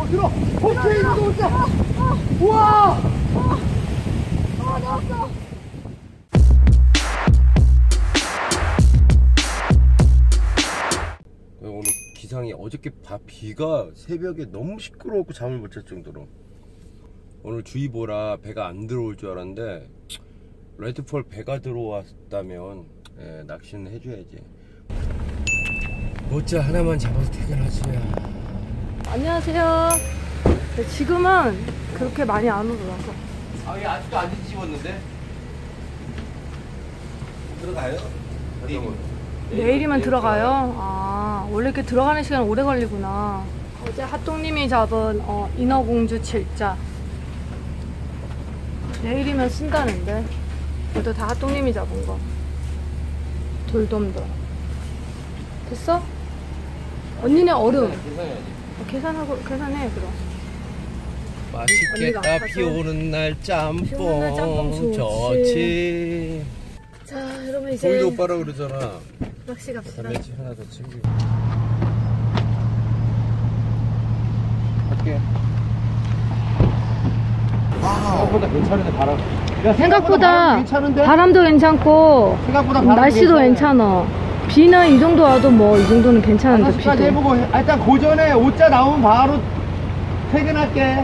들어. 호체인도 온다. 우와. 나왔어. 오늘 기상이 어저께 비가 새벽에 너무 시끄러웠고 잠을 못 잘 정도로 오늘 주의보라 배가 안 들어올 줄 알았는데 레드폴 배가 들어왔다면 낚시는 해줘야지. 모짜 하나만 잡아서 퇴근하지. 안녕하세요. 네, 지금은 그렇게 많이 안 오더라고. 아, 얘 아직도 안 뒤집었는데? 들어가요? 내일이면 들어가요? 아, 원래 이렇게 들어가는 시간 오래 걸리구나. 어제 핫동님이 잡은 인어공주 7자. 내일이면 쓴다는데. 그래도 다 핫동님이 잡은 거. 돌돔도. 됐어? 언니네 얼음. 계산해 그럼. 맛있겠다. 비 오는 날 짬뽕 좋지. 자, 여러분 이제 우리 오빠라 그러잖아. 낚시 갑시다. 담배치 하나 더 챙기고 갈게. 생각보다 괜찮은데 바람. 야, 생각보다 괜찮은데? 바람도 괜찮고 생각보다 날씨도 괜찮아. 비는 이 정도 와도 뭐 이 정도는 괜찮은데 비도. 해보고 일단 고전에 5자 나오면 바로 퇴근할게.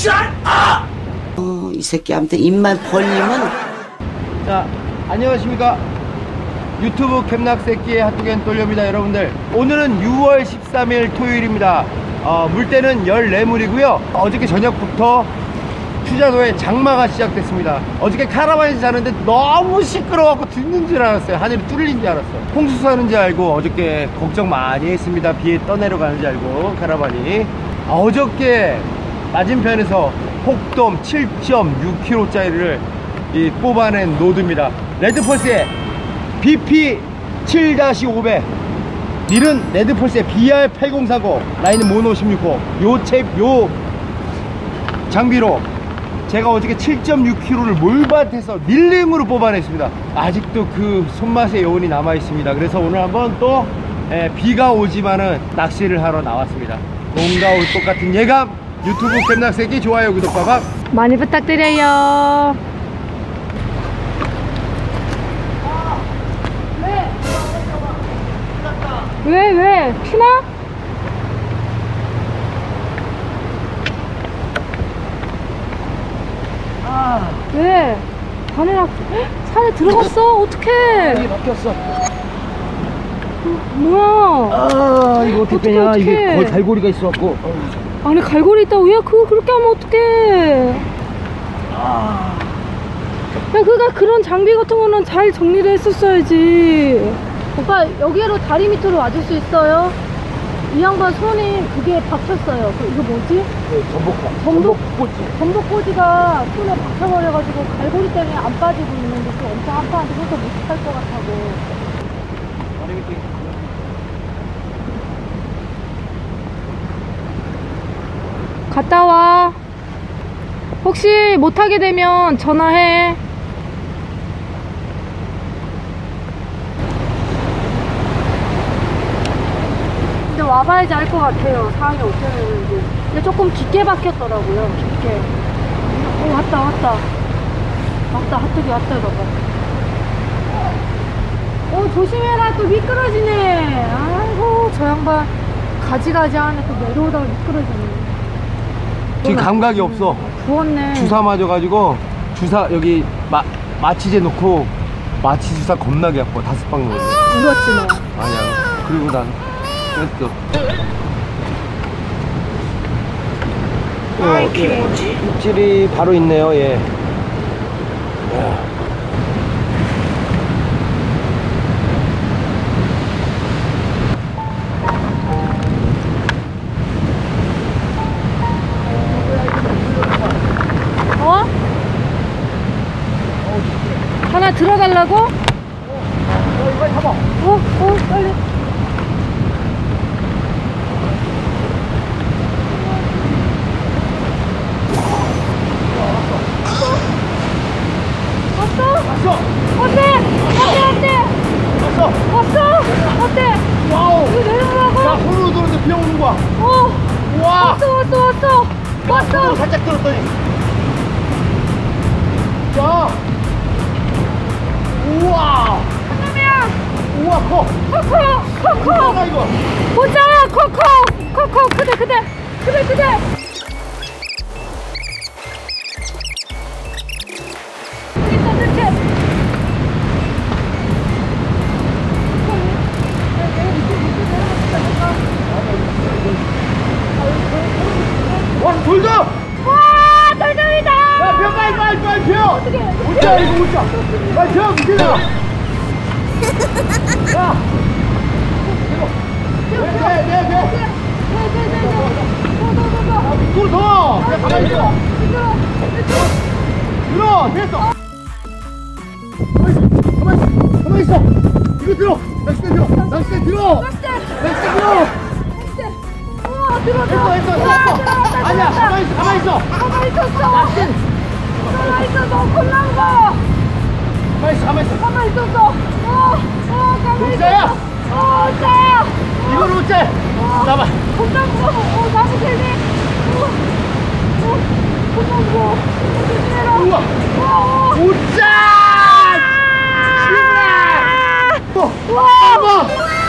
이 새끼 아무튼 입만 벌리면. 자, 안녕하십니까. 유튜브 캠낙새끼의 핫도겐 돌려입니다. 여러분들, 오늘은 6월 13일 토요일입니다. 물때는 14물이고요 어저께 저녁부터 추자도에 장마가 시작됐습니다. 어저께 카라반에서 자는데 너무 시끄러워갖고 듣는 줄 알았어요. 하늘이 뚫린 줄 알았어요. 홍수 사는 줄 알고 어저께 걱정 많이 했습니다. 비에 떠내려가는 줄 알고 카라반이. 어저께 맞은편에서 혹돔 7.6kg짜리를 뽑아낸 노드입니다. 레드펄스의 BP 7-500, 릴은 레드펄스의 BR8040, 라인은 모노 16호. 요 장비로 제가 어저께 7.6kg를 몰밭에서 릴링으로 뽑아냈습니다. 아직도 그 손맛의 여운이 남아있습니다. 그래서 오늘 한번 또 비가 오지만은 낚시를 하러 나왔습니다. 뭔가 올 것 같은 예감. 유튜브 캠낙새끼 좋아요 구독 빠박 많이 부탁드려요. 왜? 피나? 왜? 산에 들어갔어? 어떡해? 이게 막혔어. 뭐야? 이거 어떻게 빼냐. 이게 거의 갈고리가 있어갖고. 안에 갈고리 있다고? 야, 그거 그렇게 하면 어떡해? 야, 그가 그런 장비 같은 거는 잘 정리를 했었어야지. 오빠, 여기로 다리 밑으로 와줄 수 있어요? 이 양반 손이 그게 박혔어요. 이거 뭐지? 전복꼬지가 손에 박혀버려가지고 갈고리 때문에 안 빠지고 있는데 또 엄청 아파한테 손도 못 할 것 같다고. 갔다 와. 혹시 못하게 되면 전화해. 근데 와봐야지 알 것 같아요. 상황이 어떻게 되는지. 근데 조금 깊게 박혔더라고요. 깊게. 왔다. 핫도기 왔다, 봐봐. 조심해라. 또 미끄러지네. 아이고, 저 양반 가지가지 하네. 또 내려오다가 미끄러지네. 지금 감각이 없어. 부었네. 주사 맞아가지고 여기 마취제 놓고 마취 주사 겁나게 아파. 5방 넣었네. 울었지 너. 아니야. 그리고 난 뺐어. 입질이 바로 있네요. 예. 하나 들어달라고? 이거 잡아. 빨리. 왔어? 어때? 왔어? 어때? 와우. 이거 내려오라고? 야, 손으로 들었는데 비 오는 거야. 왔어. 왔어 왔어. 살짝 들었더니 자 우와 하나야. 우와 커 커커 뭐야 이거 보자야. 커커 크대. 있어 이렇게. 와 돌죠 와 돌돔이다. 야벼 빨리 벼 어떻게 오자 이거 오자 빨리 벼 무게다 야 네 밑으로 더 그냥 가만히 있어 들어 됐어 가만히 있어 이거 들어 낚싯대 들어 우와 들어 됐어 아니야 가만히 있어 가만히 있어 너 혼난 거 가만히 있었어 가만히 오자야 있었어 오자야 이걸 오자 잡아 혼난 거 나무 개네 혼난 거 조심해라 우와 오자 시원해 우와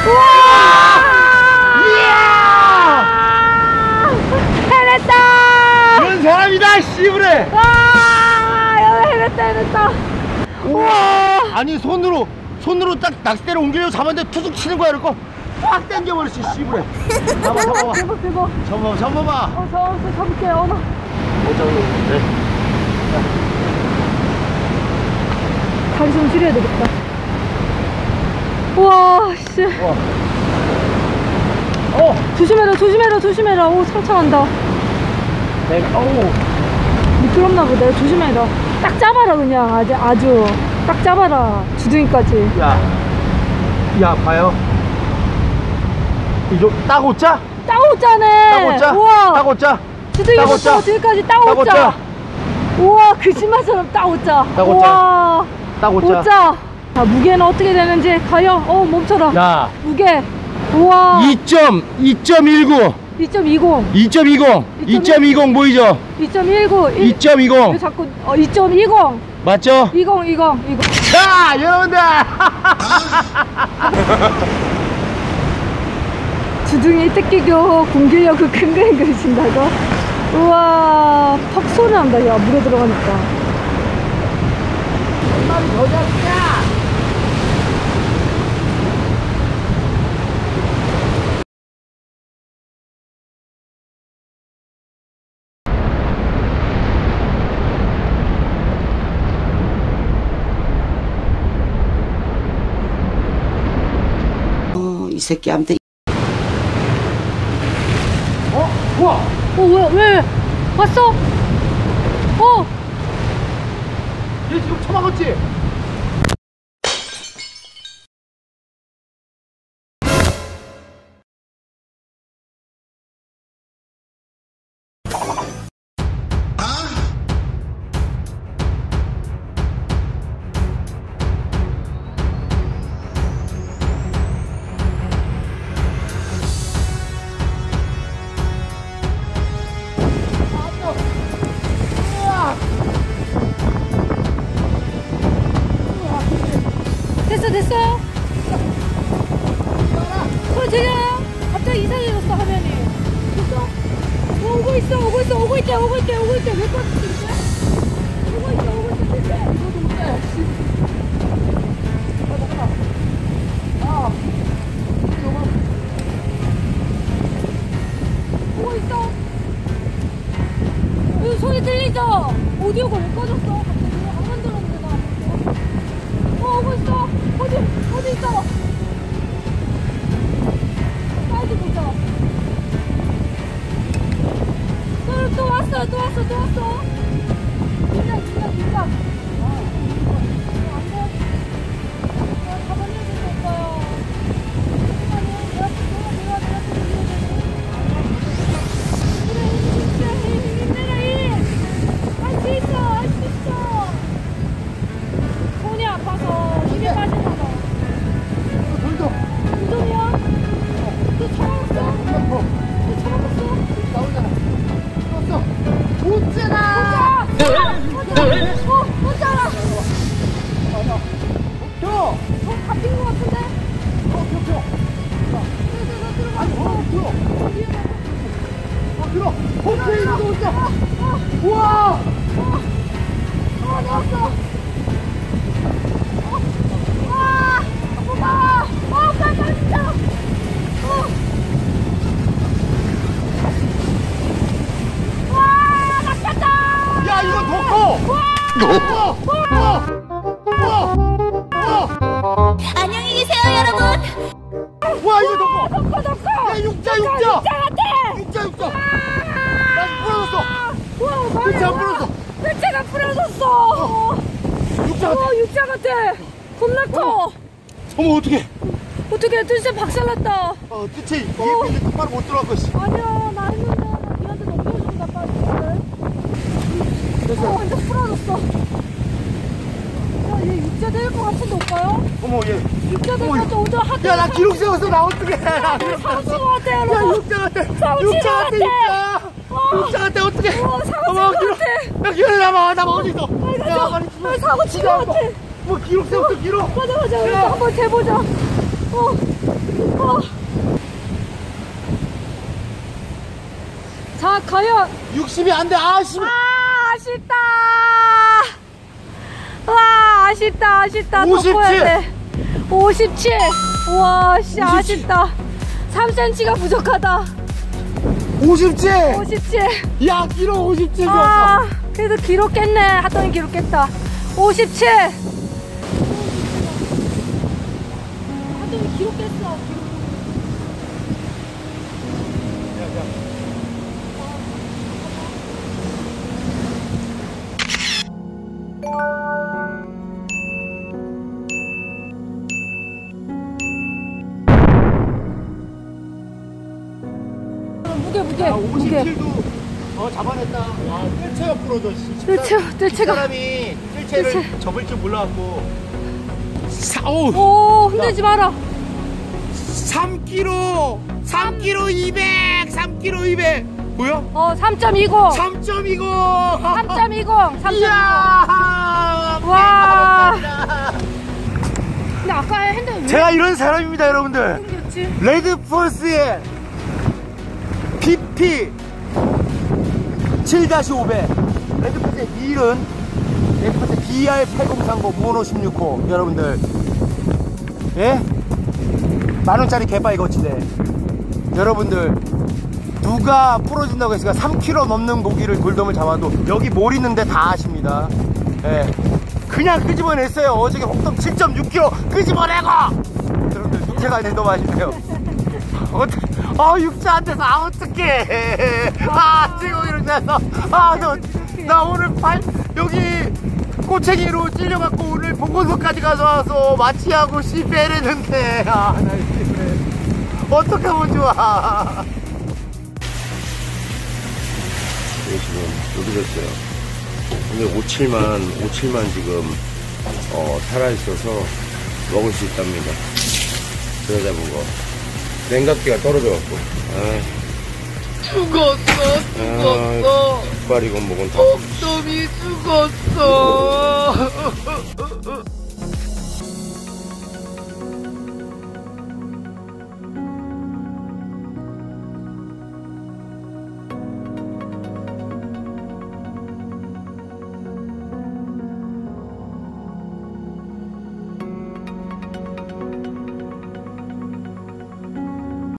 이야 해냈다 이런 사람이다 씨부레 여기 해냈다 우와 아니 손으로 딱 낚싯대를 옮기려고 잡았는데 투둑 치는 거야 이러고 꽉 당겨버렸지 씨부레 잡아 대박 잡아봐 잡을게 어머 네. 다리 좀 줄여야 되겠다 우와 씨 조심해라 오 상처난다 어우 미끄럽나 보다 조심해라 딱 잡아라 그냥 아주 딱 잡아라 주둥이까지 야 봐요 이거 따고짜? 따오짜네 우와 따고짜 주둥이부터 뒤까지 따오짜 우와 거짓말처럼 따오짜 우와 따고짜 오짜 자 무게는 어떻게 되는지 과연 멈춰라 야 무게 우와 2.19 2.20 보이죠? 2.19 2.20 왜 자꾸 2.20 맞죠? 20 자 여러분들 주둥이 뜯기고 공기력을 큰 그림 그리신다고? 우와 팍 소리 난다 야 물에 들어가니까 얼마나 더 잡냐 이 새끼한테 우와 왜 왔어? 얘 지금 처먹었지? 됐어요? 들려요? 갑자기 이상해졌어 화면이 됐어? 오고 있대 몇 번째 됐어? 오고 있어 됐어 이거도 못해 오고 있어 이거 소리 들리죠? 오디오가 왜 꺼졌어? 갑자기 안 만들었는데 나 오고 있어 어디 있어 사이드 보자 또 왔어 진짜 안돼 가만히 있을 수 없어요 할 수 있어 손이 아파서 힘이 빠지나 봐 운동이야? 너 처먹었어? 너 처먹었어? 나오잖아 오짜라! 오짜라! 켜! 잡힌 것 같은데? 켜! 아니, 들어! 오케이, 이거 오자! 우와! 나왔어! 와! 고마워! 빨리 진짜! 와! 낚였다! 야, 이거 더 커! 안녕히 계세요, 여러분. 와, 이거 더 커! 더 커! 야, 육자! 같아! 육자! 야, 부러졌어! 와, 뜰채 안 부러졌어! 뜰채가 부러졌어! 육자 같아! 육자 같아! 겁나 커! 어머, 어떡해! 어떻게 뜰채 박살났다! 뜰채 이게 똑바로 못 들어갈 것이. 아니야, 나 했는데 나 니한테 넘겨준다 빨리. 완전 부러졌어. 야, 얘 육자 될 것 같은데 오빠요? 어머, 얘. 육자 될 것 같아. 오늘 하트. 야, 나 기록 세웠어. 나 어떡해. 사고친 것 같아, 야, 여러분. 육자 같아. 사고친 육자 것 같아, 같아. 육자. 육자 같아, 어떡해. 사고친 어머, 것 기록. 같아. 야, 기록 나봐. 나 어디 있어? 빨리 야, 가자. 빨리 빨리 사고친 것 같아. 뭐, 기록 세웠어, 기록. 맞아. 우리 야. 한번 재보자. 자, 과연. 60이 안 돼. 아쉽. 아쉽다. 와, 아쉽다. 57. 더 커야 돼. 57. 와, 씨, 57. 아쉽다. 3cm가 부족하다. 57. 57. 야, 기록 57이었어. 아, 그래도 기록했네. 하더니 기록했다. 57. 하더니 기록했어. 무게. 57도 잡아냈다. 아, 뜰채가 부러져. 뜰채가. 사람이 뜰채를 접을 줄 몰라갖고. 오, 흔들지 마라. 3kg 200 3kg 200 뭐야? 3.20. 3.20 3.20. 이야 와. 근데 아까 핸들 왜 제가 이런 사람입니다 여러분들. 생겼지? 레드폴스의 BP 7-500 레드폴스의 휠은 레드폴스 BR8030 모노 16호 여러분들 예? 만원짜리 개바이 거치대 여러분들 누가 부러진다고 했으니까 3kg 넘는 고기를 돌돔을 잡아도 여기 몰 있는데 다 아십니다. 예. 그냥 끄집어냈어요. 어저께 홍돔 7.6kg 끄집어내고 여러분들 육체가 너무 맛있네요. 어떡해. 육자 안 돼서 어떡해. 지금 이렇게 해서 나 오늘 여기 꼬챙이로 찔려갖고 오늘 보건소까지 가서 와서 마취하고 씨 빼랬는데 나 어떻게 하면 좋아. 지금 여기 됐어요. 오늘 57만 지금 살아있어서 먹을 수 있답니다. 그러다 보고 냉각기가 떨어져갖고 죽었어. 족발 이거 먹은 다 놈이 죽었어.